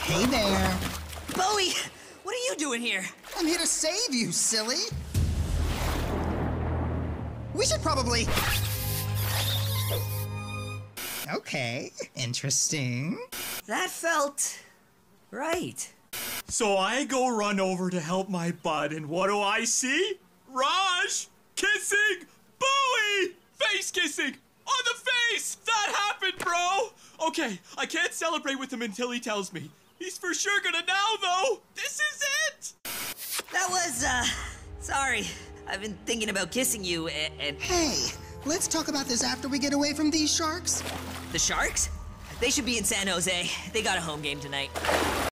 Hey there. Bowie, what are you doing here? I'm here to save you, silly. We should probably... Okay, interesting. That felt... right. So I go run over to help my bud, and what do I see? Raj kissing Bowie! Face kissing! On the face! That happened, bro! Okay, I can't celebrate with him until he tells me. He's for sure gonna now, though! This is it! That was, sorry. I've been thinking about kissing you, and... Hey, let's talk about this after we get away from these sharks. The Sharks? They should be in San Jose. They got a home game tonight.